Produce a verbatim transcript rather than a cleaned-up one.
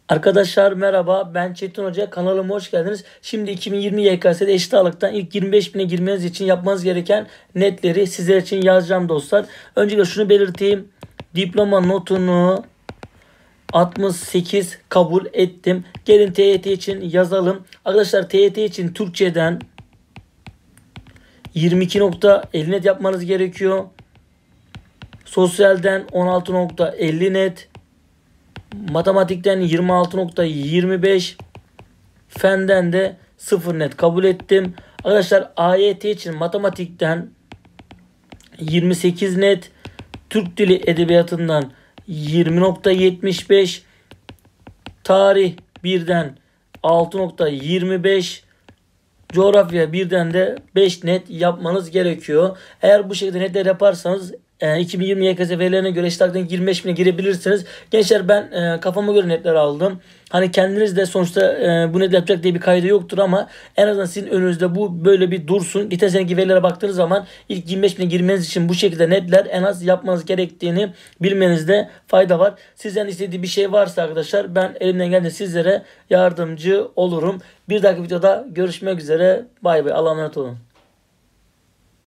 Arkadaşlar merhaba, ben Çetin Hoca, kanalıma hoş geldiniz. Şimdi iki bin yirmi Y K S'de eşit ağırlıktan ilk yirmi beş bine girmeniz için yapmanız gereken netleri sizler için yazacağım dostlar. Öncelikle şunu belirteyim. Diploma notunu altmış sekiz kabul ettim. Gelin T Y T için yazalım. Arkadaşlar T Y T için Türkçeden yirmi iki nokta elli net yapmanız gerekiyor. Sosyalden on altı nokta elli net. Matematikten yirmi altı nokta yirmi beş, fenden de sıfır net kabul ettim. Arkadaşlar A Y T için matematikten yirmi sekiz net, Türk Dili Edebiyatı'ndan yirmi nokta yetmiş beş, tarih birden altı nokta yirmi beş, coğrafya birden de beş net yapmanız gerekiyor. Eğer bu şekilde netler yaparsanız iki bin yirmi Y K S verilerine göre eşit ağırlıktan yirmi beş bine girebilirsiniz. Gençler ben e, kafama göre netler aldım. Hani kendiniz de sonuçta e, bu net yapacak diye bir kaydı yoktur ama en azından sizin önünüzde bu böyle bir dursun. Geçen seneki verilere baktığınız zaman ilk yirmi beş bine girmeniz için bu şekilde netler en az yapmanız gerektiğini bilmenizde fayda var. Sizden istediği bir şey varsa arkadaşlar ben elimden geldiğince sizlere yardımcı olurum. Bir dahaki videoda görüşmek üzere. Bay bay. Allah'a emanet olun.